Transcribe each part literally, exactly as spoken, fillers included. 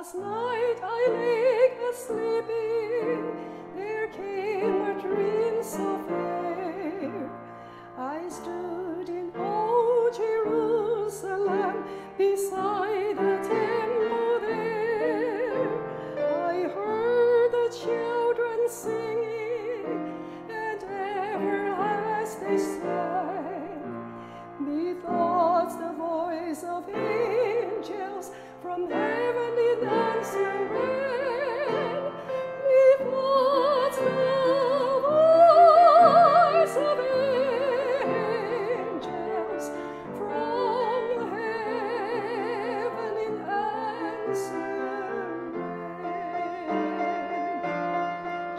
Last night I lay a-sleeping, there came a dream so fair. I stood in old Jerusalem, beside the temple there. I heard the children singing, and ever as they sang, methought the voice of angels from heaven in answer ran. Methought the voice of angels from heaven in answer ran.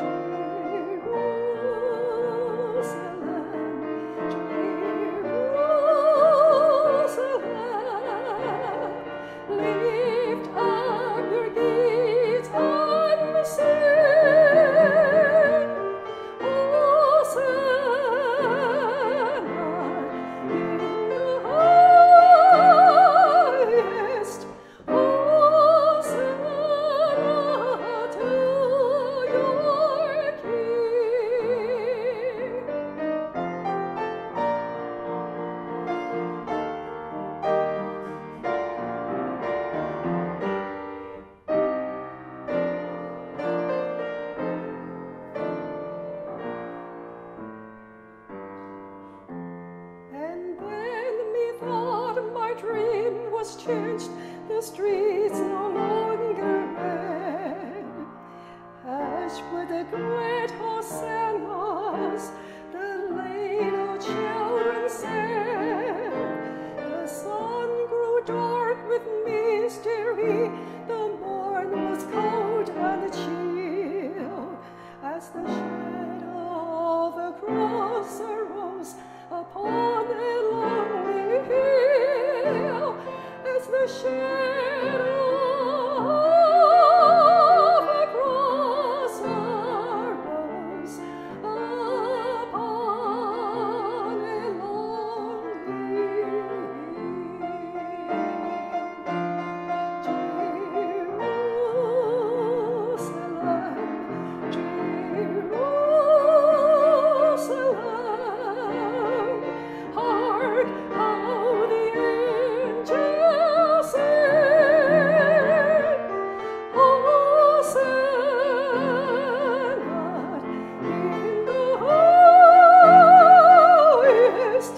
Jerusalem, Jerusalem, lift up your gates and sing, Hosanna in the highest, Hosanna to your King. And then methought my dream was changed, the streets no longer red. Hushed with the great hosannas, the little children sang. The sun grew dark with mystery, the morn was cold and chill, as the shadow of a cross arose upon a lonely hill, as the shadow of a cross arose upon a lonely hill. Jerusalem, Jerusalem, hark how the angels sing, Hosanna in the highest,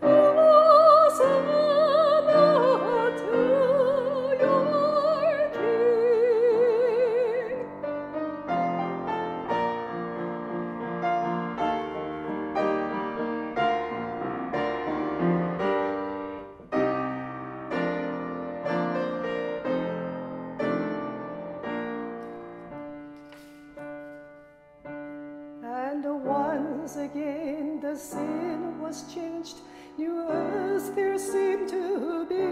Hosanna to your King. And once again the scene was changed, new earth there seemed to be.